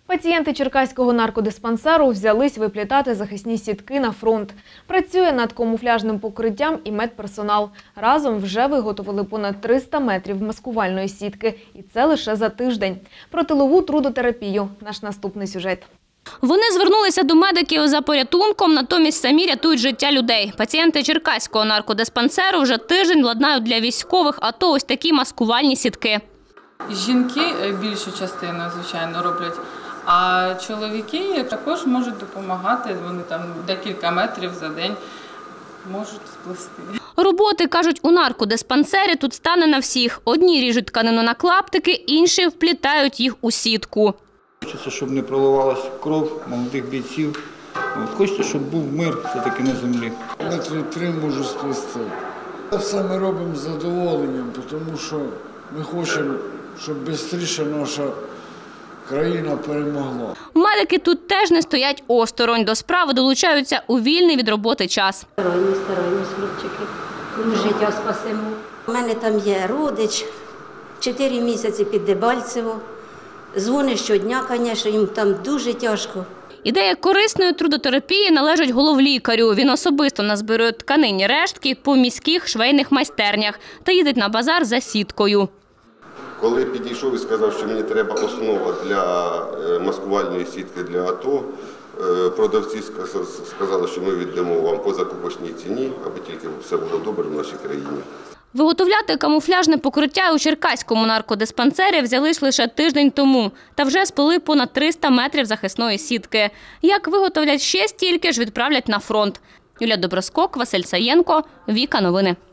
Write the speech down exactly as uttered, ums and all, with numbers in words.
Пацієнти Черкаського наркодиспансеру взялись виплітати захисні сітки на фронт. Працює над камуфляжним покриттям і медперсонал. Разом вже виготовили понад триста метрів маскувальної сітки. І це лише за тиждень. Про тилову трудотерапію – наш наступний сюжет. Вони звернулися до медиків за порятунком, натомість самі рятують життя людей. Пацієнти Черкаського наркодиспансеру вже тиждень ладнають для військових АТО ось такі маскувальні сітки. Жінки більшу частину, звичайно, роблять, а чоловіки також можуть допомагати, вони там декілька метрів за день можуть сплести. Роботи, кажуть, у наркодиспансері тут стане на всіх. Одні ріжуть тканину на клаптики, інші вплітають їх у сітку. Хочеться, щоб не проливалась кров молодих бійців. Хочеться, щоб був мир все-таки на землі. Метри три можу сплести. Це все ми робимо з задоволенням, тому що ми хочемо, щоб швидше наша країна перемогла. Медики тут теж не стоять осторонь. До справи долучаються у вільний від роботи час. Стараємось, стараємось, хлопчики. Ми життя спасемо. У мене там є родич, чотири місяці під Дебальцево. Дзвонить щодня, звісно, їм там дуже тяжко. Ідея корисної трудотерапії належить головлікарю. Він особисто назбирує тканинні рештки по міських швейних майстернях та їздить на базар за сіткою. Коли підійшов і сказав, що мені треба основа для маскувальної сітки для АТО, продавці сказали, що ми віддамо вам по закупочній ціні, аби тільки все було добре в нашій країні. Виготовляти камуфляжне покриття у Черкаському наркодиспансері взялись лише тиждень тому. Та вже сплели понад триста метрів захисної сітки. Як виготовлять ще стільки ж, відправлять на фронт. Юлія Доброскок, Василь Саєнко, Віка Новини.